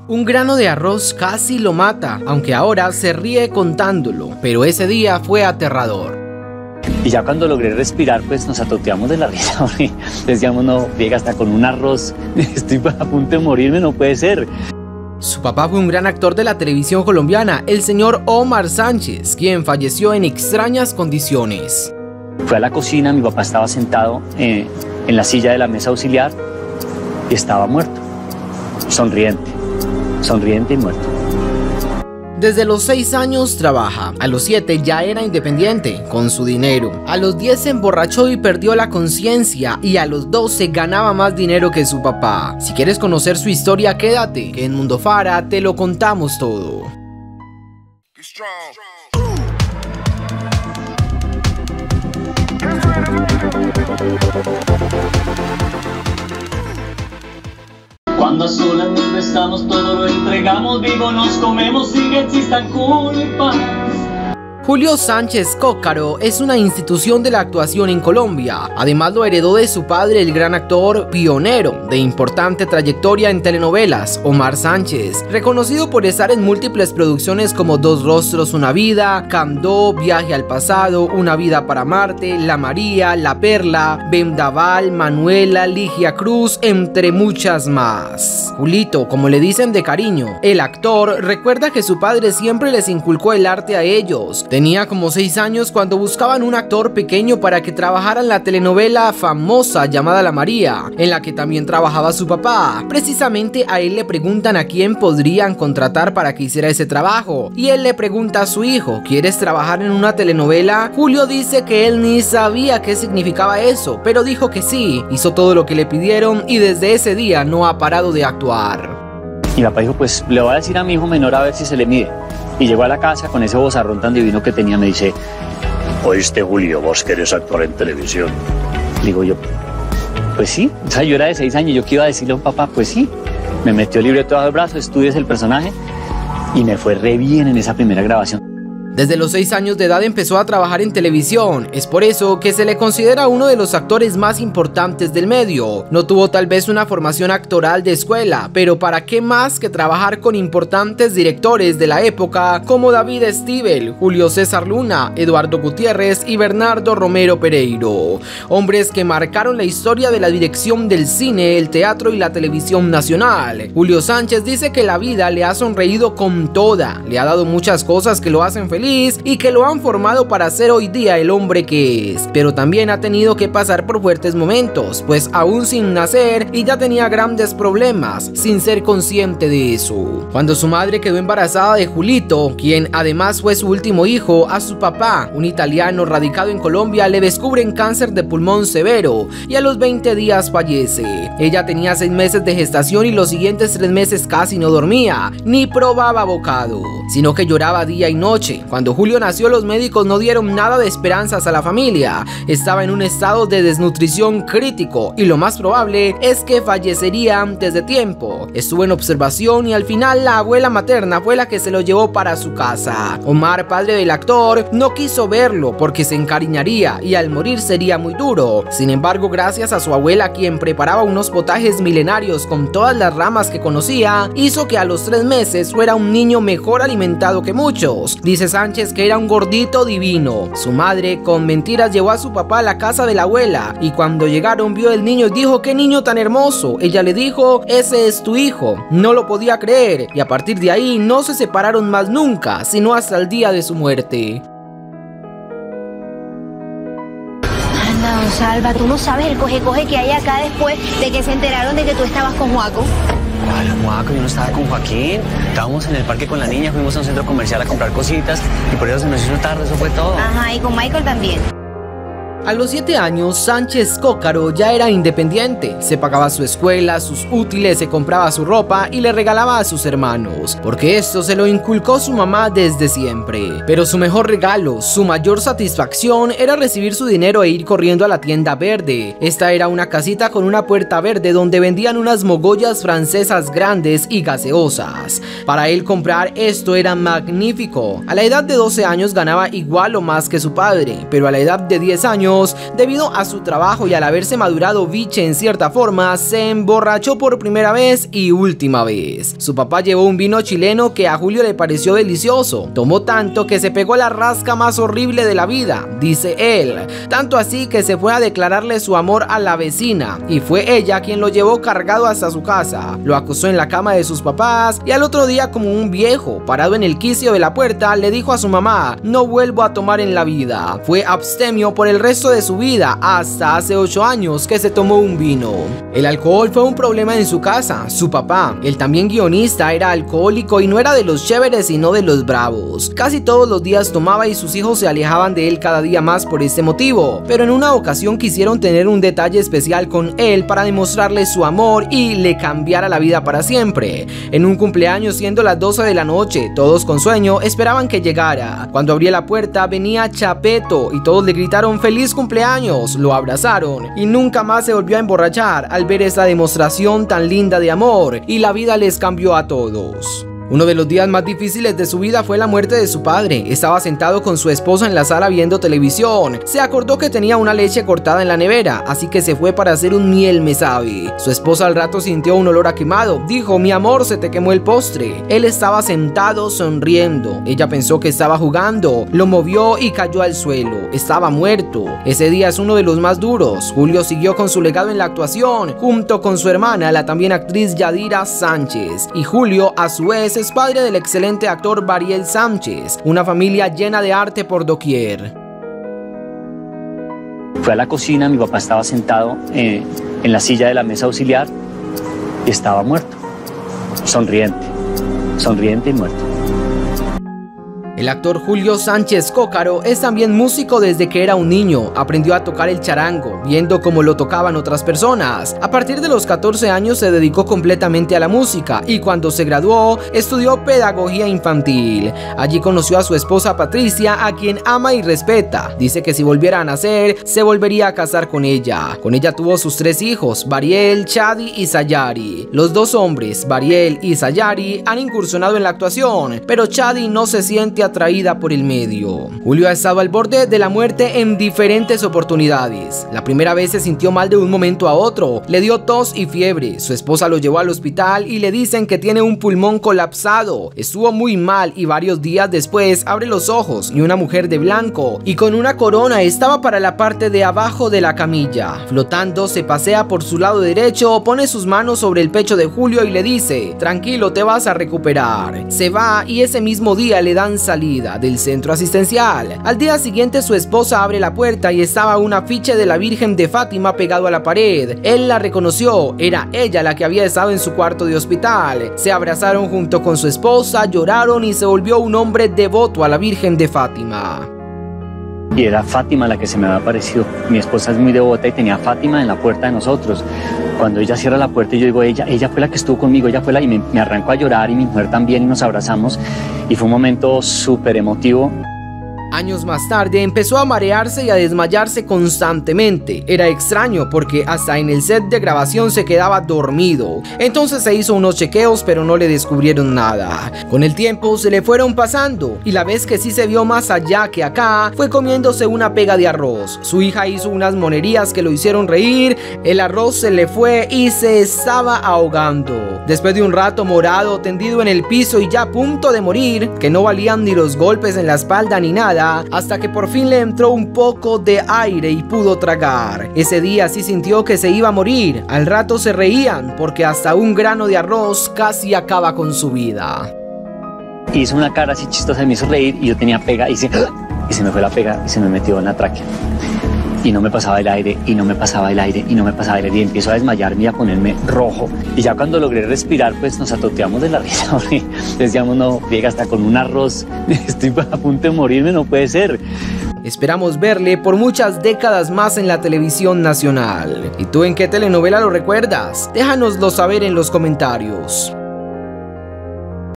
Un grano de arroz casi lo mata, aunque ahora se ríe contándolo, pero ese día fue aterrador. Y ya cuando logré respirar, pues nos atoteamos de la risa. Decíamos, no, llega hasta con un arroz, estoy a punto de morirme, no puede ser. Su papá fue un gran actor de la televisión colombiana, el señor Omar Sánchez, quien falleció en extrañas condiciones. Fui a la cocina, mi papá estaba sentado en la silla de la mesa auxiliar y estaba muerto, sonriente y muerto. Desde los 6 años trabaja, a los 7 ya era independiente con su dinero, a los 10 se emborrachó y perdió la conciencia y a los 12 ganaba más dinero que su papá. Si quieres conocer su historia, quédate, que en Mundo Fara te lo contamos todo. Cuando a solas nos besamos, todo lo entregamos, vivo nos comemos sin que existan culpas. Julio Sánchez Cócaro es una institución de la actuación en Colombia. Además lo heredó de su padre, el gran actor pionero de importante trayectoria en telenovelas, Omar Sánchez, reconocido por estar en múltiples producciones como Dos Rostros, Una Vida, Candó, Viaje al Pasado, Una Vida para Marte, La María, La Perla, Vendaval, Manuela, Ligia Cruz, entre muchas más. Julito, como le dicen de cariño, el actor recuerda que su padre siempre les inculcó el arte a ellos. Tenía como 6 años cuando buscaban un actor pequeño para que trabajara en la telenovela famosa llamada La María, en la que también trabajaba su papá. Precisamente a él le preguntan a quién podrían contratar para que hiciera ese trabajo, y él le pregunta a su hijo, ¿quieres trabajar en una telenovela? Julio dice que él ni sabía qué significaba eso, pero dijo que sí, hizo todo lo que le pidieron y desde ese día no ha parado de actuar. Mi papá dijo, pues le voy a decir a mi hijo menor a ver si se le mide. Y llegó a la casa con ese vozarrón tan divino que tenía, me dice, ¿oíste, Julio, vos querés actuar en televisión? Digo yo, pues sí. O sea, yo era de 6 años, yo que iba a decirle a un papá, pues sí. Me metió el libreto bajo el brazo, estudies el personaje y me fue re bien en esa primera grabación. Desde los 6 años de edad empezó a trabajar en televisión, es por eso que se le considera uno de los actores más importantes del medio. No tuvo tal vez una formación actoral de escuela, pero para qué más que trabajar con importantes directores de la época como David Stivel, Julio César Luna, Eduardo Gutiérrez y Bernardo Romero Pereiro. Hombres que marcaron la historia de la dirección del cine, el teatro y la televisión nacional. Julio Sánchez dice que la vida le ha sonreído con toda, le ha dado muchas cosas que lo hacen feliz y que lo han formado para ser hoy día el hombre que es, pero también ha tenido que pasar por fuertes momentos, pues aún sin nacer y ya tenía grandes problemas sin ser consciente de eso. Cuando su madre quedó embarazada de Julito, quien además fue su último hijo, a su papá, un italiano radicado en Colombia, le descubren cáncer de pulmón severo y a los 20 días fallece. Ella tenía 6 meses de gestación y los siguientes 3 meses casi no dormía ni probaba bocado, sino que lloraba día y noche. Cuando Julio nació, los médicos no dieron nada de esperanzas a la familia. Estaba en un estado de desnutrición crítico y lo más probable es que fallecería antes de tiempo. Estuvo en observación y al final la abuela materna fue la que se lo llevó para su casa. Omar, padre del actor, no quiso verlo porque se encariñaría y al morir sería muy duro. Sin embargo, gracias a su abuela, quien preparaba unos potajes milenarios con todas las ramas que conocía, hizo que a los 3 meses fuera un niño mejor alimentado que muchos. Dice Sánchez que era un gordito divino. Su madre con mentiras llevó a su papá a la casa de la abuela y cuando llegaron vio el niño y dijo, ¡qué niño tan hermoso! Ella le dijo, ese es tu hijo. No lo podía creer y a partir de ahí no se separaron más nunca, sino hasta el día de su muerte. Anda, don Salva, tú no sabes el coge que hay acá después de que se enteraron de que tú estabas con Joaco. Hola, Juaco, yo no estaba con Joaquín. Estábamos en el parque con la niña, fuimos a un centro comercial a comprar cositas y por eso se nos hizo tarde, eso fue todo. Ajá, y con Michael también. A los 7 años, Sánchez Cócaro ya era independiente, se pagaba su escuela, sus útiles, se compraba su ropa y le regalaba a sus hermanos, porque esto se lo inculcó su mamá desde siempre. Pero su mejor regalo, su mayor satisfacción era recibir su dinero e ir corriendo a la tienda verde. Esta era una casita con una puerta verde donde vendían unas mogollas francesas grandes y gaseosas. Para él comprar esto era magnífico. A la edad de 12 años ganaba igual o más que su padre, pero a la edad de 10 años años, debido a su trabajo y al haberse madurado Viche en cierta forma, se emborrachó por primera vez y última vez. Su papá llevó un vino chileno que a Julio le pareció delicioso. Tomó tanto que se pegó la rasca más horrible de la vida, dice él. Tanto así que se fue a declararle su amor a la vecina y fue ella quien lo llevó cargado hasta su casa. Lo acostó en la cama de sus papás y al otro día, como un viejo parado en el quicio de la puerta, le dijo a su mamá: no vuelvo a tomar en la vida. Fue abstemio por el resto de su vida hasta hace 8 años que se tomó un vino. El alcohol fue un problema en su casa. Su papá, el también guionista, era alcohólico y no era de los chéveres sino de los bravos. Casi todos los días tomaba y sus hijos se alejaban de él cada día más por este motivo, pero en una ocasión quisieron tener un detalle especial con él para demostrarle su amor y le cambiara la vida para siempre. En un cumpleaños, siendo las 12 de la noche, todos con sueño esperaban que llegara. Cuando abría la puerta venía Chapeto y todos le gritaron feliz cumpleaños, lo abrazaron y nunca más se volvió a emborrachar al ver esta demostración tan linda de amor, y la vida les cambió a todos. Uno de los días más difíciles de su vida fue la muerte de su padre. Estaba sentado con su esposa en la sala viendo televisión. Se acordó que tenía una leche cortada en la nevera, así que se fue para hacer un miel me sabe. Su esposa al rato sintió un olor a quemado. Dijo: mi amor, se te quemó el postre. Él estaba sentado sonriendo. Ella pensó que estaba jugando. Lo movió y cayó al suelo. Estaba muerto. Ese día es uno de los más duros. Julio siguió con su legado en la actuación, junto con su hermana, la también actriz Yadira Sánchez. Y Julio, a su vez, es padre del excelente actor Variel Sánchez. Una familia llena de arte por doquier. Fue a la cocina, mi papá estaba sentado en la silla de la mesa auxiliar y estaba muerto, sonriente y muerto. El actor Julio Sánchez Cócaro es también músico desde que era un niño. Aprendió a tocar el charango, viendo cómo lo tocaban otras personas. A partir de los 14 años se dedicó completamente a la música y cuando se graduó, estudió pedagogía infantil. Allí conoció a su esposa Patricia, a quien ama y respeta. Dice que si volviera a nacer, se volvería a casar con ella. Con ella tuvo sus 3 hijos, Variel, Chadi y Sayari. Los 2 hombres, Variel y Sayari, han incursionado en la actuación, pero Chadi no se siente atraída por el medio. Julio ha estado al borde de la muerte en diferentes oportunidades. La primera vez se sintió mal de un momento a otro, le dio tos y fiebre. Su esposa lo llevó al hospital y le dicen que tiene un pulmón colapsado. Estuvo muy mal y varios días después abre los ojos y una mujer de blanco y con una corona estaba para la parte de abajo de la camilla. Flotando se pasea por su lado derecho, pone sus manos sobre el pecho de Julio y le dice: tranquilo, te vas a recuperar. Se va y ese mismo día le dan salida del centro asistencial. Al día siguiente su esposa abre la puerta y estaba un afiche de la Virgen de Fátima pegado a la pared. Él la reconoció, era ella la que había estado en su cuarto de hospital. Se abrazaron junto con su esposa, lloraron y se volvió un hombre devoto a la Virgen de Fátima. Y era Fátima la que se me había aparecido. Mi esposa es muy devota y tenía a Fátima en la puerta de nosotros. Cuando ella cierra la puerta y yo digo, ella fue la que estuvo conmigo, ella fue la, y me arranco a llorar y mi mujer también y nos abrazamos y fue un momento súper emotivo. Años más tarde empezó a marearse y a desmayarse constantemente. Era extraño porque hasta en el set de grabación se quedaba dormido. Entonces se hizo unos chequeos pero no le descubrieron nada. Con el tiempo se le fueron pasando y la vez que sí se vio más allá que acá fue comiéndose una pega de arroz. Su hija hizo unas monerías que lo hicieron reír, el arroz se le fue y se estaba ahogando. Después de un rato morado, tendido en el piso y ya a punto de morir, que no valían ni los golpes en la espalda ni nada, hasta que por fin le entró un poco de aire y pudo tragar. Ese día sí sintió que se iba a morir. Al rato se reían porque hasta un grano de arroz casi acaba con su vida. Hizo una cara así chistosa, me hizo reír y yo tenía pega y se me fue la pega y se me metió en la tráquea. Y no me pasaba el aire, y no me pasaba el aire, y no me pasaba el aire, y empiezo a desmayarme y a ponerme rojo. Y ya cuando logré respirar, pues nos atoteamos de la risa. Decíamos, no, friega, hasta con un arroz, estoy a punto de morirme, no puede ser. Esperamos verle por muchas décadas más en la televisión nacional. ¿Y tú en qué telenovela lo recuerdas? Déjanoslo saber en los comentarios.